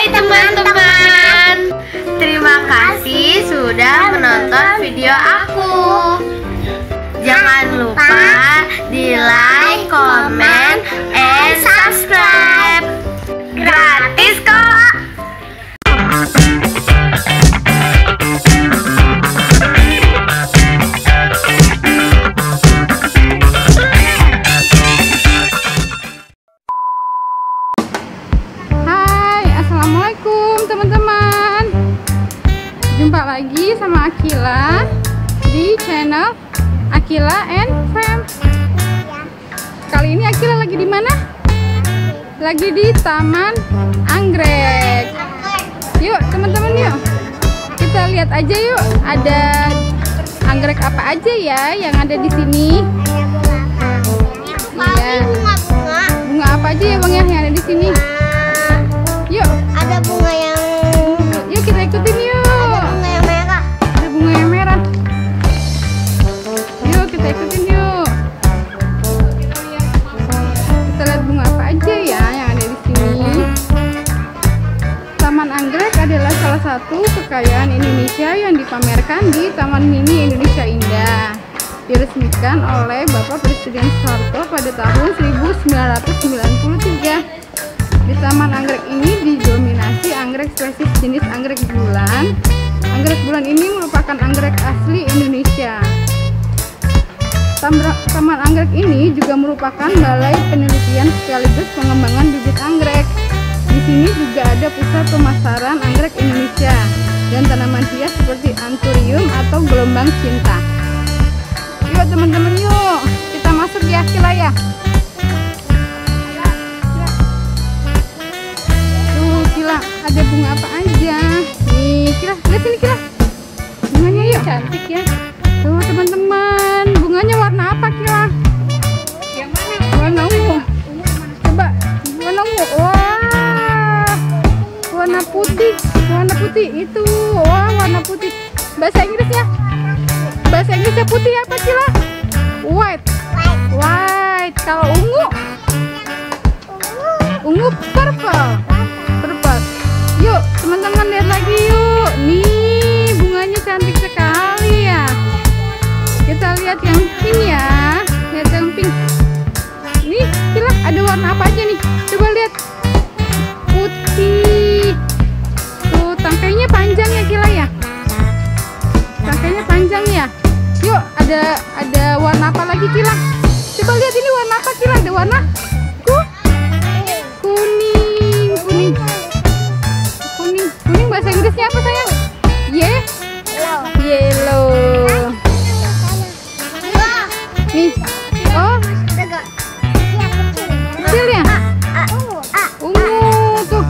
Hai teman-teman, terima kasih sudah menonton video aku. Jangan lupa di like, comment, and subscribe. Gratis kok. Assalamualaikum teman-teman. Jumpa lagi sama Akila di channel Akila and Fam. Kali ini Akila lagi di mana? Lagi di Taman Anggrek. Yuk teman-teman, yuk kita lihat aja yuk. Ada anggrek apa aja ya yang ada di sini? Iya. Bunga apa aja ya bang ya yang ada di sini? Yuk, Ada bunga yang yuk kita ikutin yuk. bunga yang merah. Ada bunga yang merah. Yuk kita ikutin yuk. Kita lihat bunga apa aja ya yang ada di sini. Taman Anggrek adalah salah satu kekayaan Indonesia yang dipamerkan di Taman Mini Indonesia Indah. Diresmikan oleh Bapak Presiden Soeharto pada tahun 1993. Di Taman Anggrek ini didominasi anggrek spesies jenis anggrek bulan. Anggrek bulan ini merupakan anggrek asli Indonesia. Taman Anggrek ini juga merupakan balai penelitian sekaligus pengembangan bibit anggrek. Di sini juga ada pusat pemasaran anggrek Indonesia dan tanaman hias seperti anturium atau gelombang cinta. Yuk teman-teman, yuk kita masuk ya Akila ya. Kila, ada bunga apa aja? Nih, Kila, lihat sini Kila. Bunganya yuk. Cantik ya. Tuh teman-teman, bunganya warna apa Kila? Yang mana? Warna ungu. Coba, warna ungu. Wah, warna putih. Warna putih itu. Wah, warna putih. Bahasa Inggrisnya? Bahasa Inggrisnya putih apa Kila? White. White. Kalau ungu? Ungu purple. Yuk teman-teman lihat lagi yuk. Nih bunganya cantik sekali ya. Kita lihat yang pink ya. Lihat yang pink. Nih Kila, ada warna apa aja nih? Coba lihat. Putih. Tuh tangkainya panjang ya Kila ya. Tangkainya panjang ya. Yuk ada warna apa lagi Kila? Coba lihat ini warna apa Kila? Ada warna kuning. Kuning bahasa Inggrisnya apa sayang? Yellow. Nih. Oh. Kecil ya? Ungu tuh.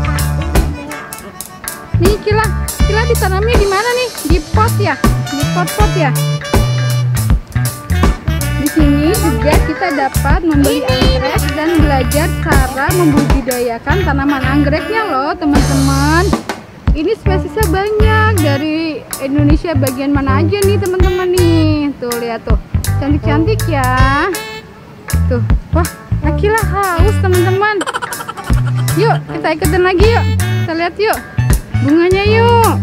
Nih Kila ditanamnya di mana nih? Di pot ya? Di pot ya? Di sini juga kita dapat membeli anggrek dan belajar cara membudidayakan tanaman anggreknya loh teman-teman. Ini spesiesnya banyak dari Indonesia bagian mana aja nih teman-teman nih. Tuh lihat tuh, cantik-cantik ya. Tuh, wah Akila haus teman-teman. Yuk kita ikutin lagi yuk. Kita lihat yuk bunganya yuk.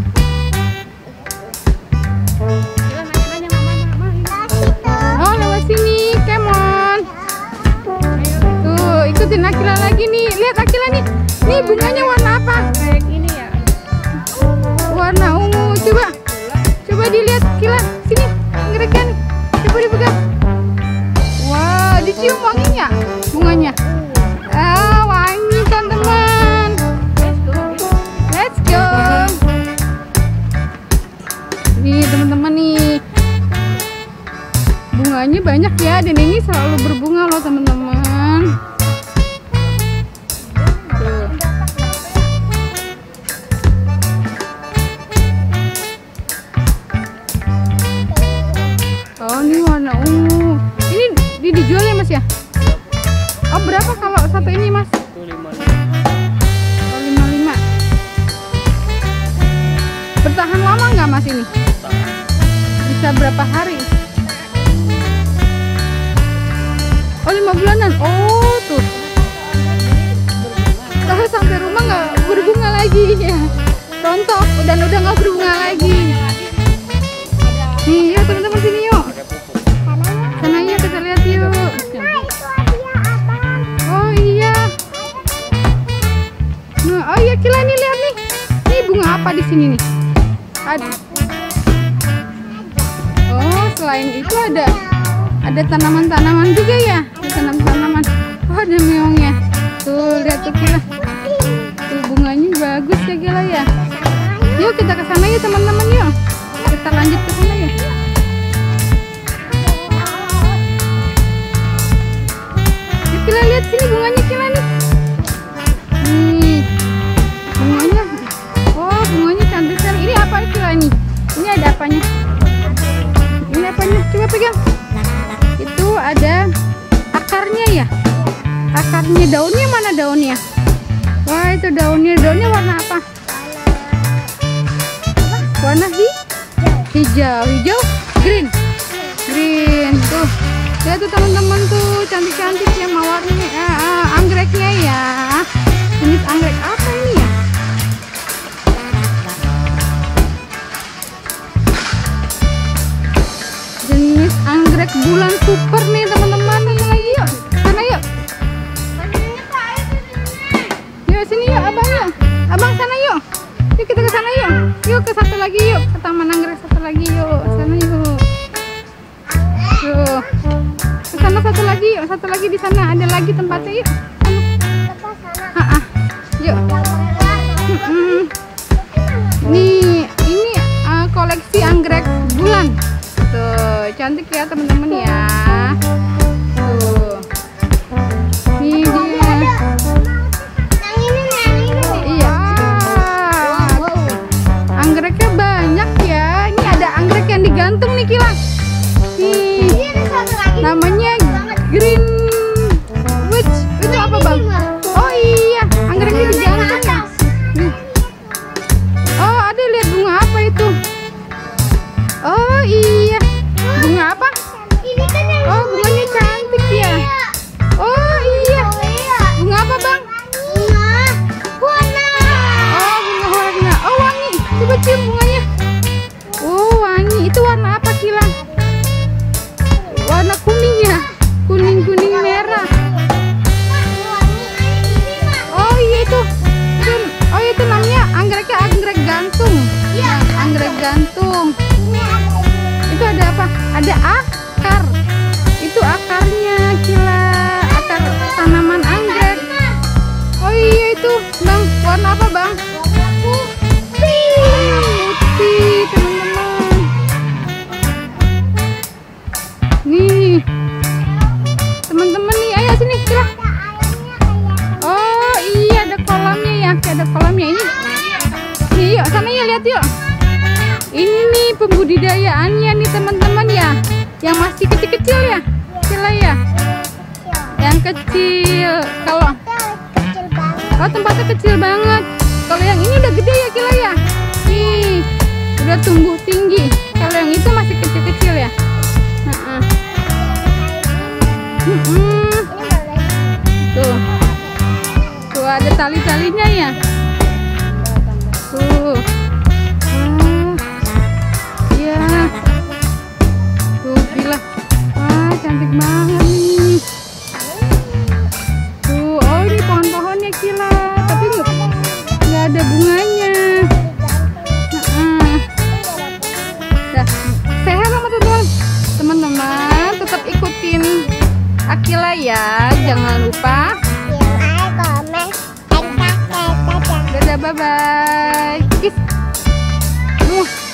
Oh lewat sini, come on. Tuh ikutin Akila lagi nih. Lihat Akila nih. Nih bunganya warna apa? Warna ungu. Coba dilihat Kila. Sini anggrek kan. Coba dipegang. Wah, dicium wanginya bunganya. Wangi teman-teman. Let's go. Nih teman-teman nih. Bunganya banyak ya dan ini selalu berbunga loh teman-teman. Oh ini warna ungu. Ini dijual ya mas ya? Oh berapa kalau satu ini mas? 55. Oh 55. Bertahan lama nggak mas ini? Bisa berapa hari? Oh 5 bulanan. Oh tuh. tahu sampai rumah nggak berbunga lagi ya. Rontok dan udah nggak berbunga lagi. Nih yuk teman-teman, sini yuk. Sana yuk kita lihat yuk. Oh iya. Nah, oh iya Kila, nih lihat nih. Ini bunga apa di sini nih? Ada. Oh, selain itu ada tanaman-tanaman juga ya. Tanaman-tanaman. Oh, ada meongnya. Tuh lihat tuh Kila. Tuh bunganya bagus ya Kila ya. Yuk kita ke sana yuk teman-teman yuk. Kita lanjut ke sana yuk. Yuk Kila, lihat sini bunganya Kila nih. Nih bunganya. Oh, bunganya cantik sekali. Ini apa Kila nih? Ini ada apanya? Ini apanya? Coba pegang. Itu ada akarnya ya. Akarnya, daunnya mana daunnya? Wah, itu daunnya. Daunnya warna apa? Warna hijau. Green. Tuh. Lihat tuh teman-teman tuh, cantik-cantik ya mawarnya. Anggreknya ya. Jenis anggrek apa ini ya? Jenis anggrek bulan super nih teman-teman. Ini lagi yuk. Sana yuk. Yuk sini yuk abang yuk. Abang sana yuk. Yuk kita ke sana yuk. Yuk ke satu lagi yuk. Ke taman anggrek satu lagi yuk. Sana yuk. Yuk. Ke sana satu lagi yuk. Satu lagi di sana ada lagi tempatnya yuk. Yuk. Nih ini koleksi anggrek bulan. Tuh cantik ya teman-teman ya. Tuh. Nih dia. Iya. Anggreknya banyak ya. Ini ada anggrek yang digantung nih Kila. Nih. Namanya green witch. Itu apa bang? Oh iya, anggreknya digantung ya. Oh ada, lihat bunga apa itu? Oh iya, bunga apa? Oh bunganya cantik ya. Oh iya, bunga apa bang? Oh bunga warna. Oh wangi, coba cium bunganya. Oh wangi, itu warna apa Kila? Warna kuning ya, kuning merah. Oh iya itu. Oh itu namanya anggreknya anggrek gantung. Anggrek gantung. Itu ada apa? Ada akar. Itu akarnya Kila, akar tanaman anggrek. Oh iya itu bang, warna apa bang? Putih teman-teman. Nih teman-teman nih, ayo sini Kila. Oh iya ada kolamnya ya, ada kolamnya ini. Nih yuk sana ya, lihat yuk. Ini pembudidayaannya nih teman-teman ya, yang masih kecil-kecil ya Kila ya. Yang kecil. Kalau tempatnya kecil banget. Kalau yang ini udah gede ya Kila ya. Nih udah tumbuh tinggi. Kalau yang itu masih kecil-kecil ya. Tuh ada tali-talinya ya. Tuh. Ya. Tuh Kila. Wah cantik banget nih. Tuh, oh ini pohon-pohonnya Kila, tapi nggak ada bunganya. Dah, sehat sama teman-teman. Tetap ikutin Akila ya. Jangan lupa dadah, bye-bye.